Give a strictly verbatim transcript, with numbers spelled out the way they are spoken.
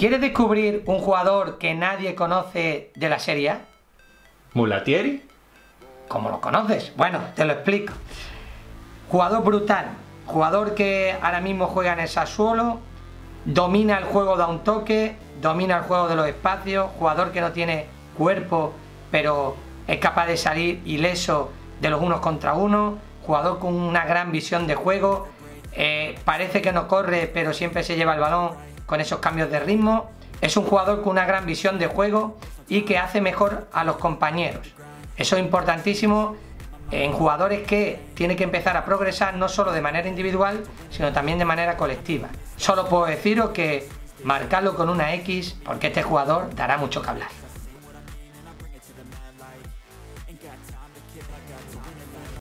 ¿Quieres descubrir un jugador que nadie conoce de la Serie A? ¿Mulatieri? ¿Cómo lo conoces? Bueno, te lo explico. Jugador brutal, jugador que ahora mismo juega en el Sassuolo, domina el juego da un toque, domina el juego de los espacios, jugador que no tiene cuerpo, pero es capaz de salir ileso de los unos contra uno, jugador con una gran visión de juego, eh, parece que no corre, pero siempre se lleva el balón con esos cambios de ritmo. Es un jugador con una gran visión de juego y que hace mejor a los compañeros. Eso es importantísimo en jugadores que tienen que empezar a progresar no solo de manera individual, sino también de manera colectiva. Solo puedo deciros que marcarlo con una X porque este jugador dará mucho que hablar.